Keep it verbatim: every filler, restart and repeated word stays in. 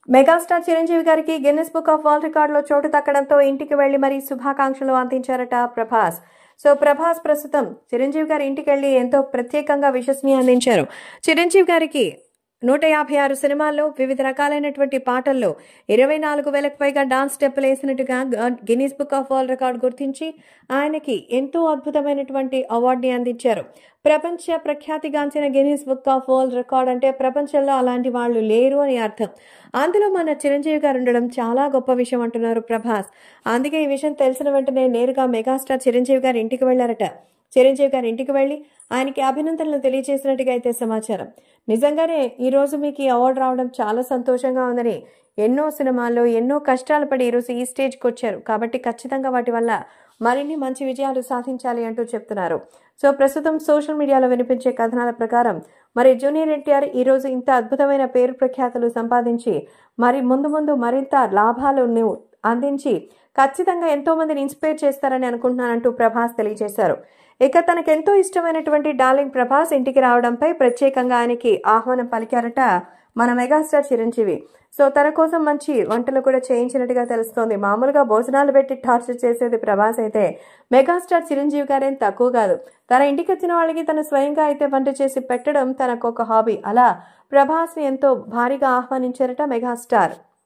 Megastar Chiranjeevi గారికి Guinness book of world రికార్డులో చోటు దక్కడంతో ఇంటికి వెళ్లి మరీ శుభాకాంక్షలు అందించారట ప్రభాస్. సో ప్రభాస్ ప్రస్తుతం చిరంజీవి గారి ఇంటికి వెళ్లి ఎంతో ప్రత్యేకంగా విషెస్ ని అందించారు. చిరంజీవి గారికి నూట యాభై ఆరు సినిమాల్లో వివిధ రకాలైనటువంటి పాటల్లో ఇరవై నాలుగు వేలకు పైగా డాన్స్ స్టెప్పులు వేసినట్టుగా Guinness book of world record గుర్తించి ఆయనకి ఎంతో అద్భుతమైనటువంటి అవార్డుని అందించారు. ప్రపంచ ప్రఖ్యాతిగాంచిన Guinness book of world record అంటే ప్రపంచంలో అలాంటి వాళ్ళు లేరు అని అర్థం. అందులో మన చిరంజీవి గారు ఉండడం చాలా గొప్ప విషయం అంటున్నారు ప్రభాస్. అందుకే ఈ విషయం తెలిసిన వెంటనే నేరుగా మెగాస్టార్ చిరంజీవి గారి ఇంటికి వెళ్లారట. చిరంజీవి గారి ఇంటికి వెళ్లి ఆయనకి అభినందనలు తెలియజేసినట్టుగా అయితే సమాచారం. నిజంగానే ఈ రోజు మీకు ఈ అవార్డు రావడం చాలా సంతోషంగా ఉందని, ఎన్నో సినిమాల్లో ఎన్నో కష్టాలు పడి ఈరోజు ఈ స్టేజ్కి వచ్చారు కాబట్టి ఖచ్చితంగా వాటి వల్ల మరిన్ని మంచి విజయాలు సాధించాలి అంటూ చెప్తున్నారు. సో ప్రస్తుతం సోషల్ మీడియాలో వినిపించే కథనాల ప్రకారం మరి జూనియర్ ఎన్టీఆర్ ఈ రోజు ఇంత అద్భుతమైన పేరు ప్రఖ్యాతులు సంపాదించి మరి ముందు ముందు మరింత లాభాలను అందించి ఖచ్చితంగా ఎంతో మందిని ఇన్స్పైర్ చేస్తారని అనుకుంటున్నానంటూ ప్రభాస్ తెలియజేశారు. ఇక తనకెంతో ఇష్టమైనటువంటి డార్లింగ్ ప్రభాస్ ఇంటికి రావడంపై ప్రత్యేకంగా ఆయనకి ఆహ్వానం పలికారట మన మెగాస్టార్ చిరంజీవి. సో తన కోసం మంచి వంటలు కూడా చేయించినట్టుగా తెలుస్తోంది. మామూలుగా భోజనాలు పెట్టి టార్చర్ చేసేది ప్రభాస్ అయితే మెగాస్టార్ చిరంజీవి గారేం తక్కువ కాదు. తన ఇంటికి వచ్చిన వాళ్ళకి తన స్వయంగా అయితే వంట చేసి పెట్టడం తనకు ఒక హాబీ. అలా ప్రభాస్ ని ఎంతో భారీగా ఆహ్వానించారట మెగాస్టార్.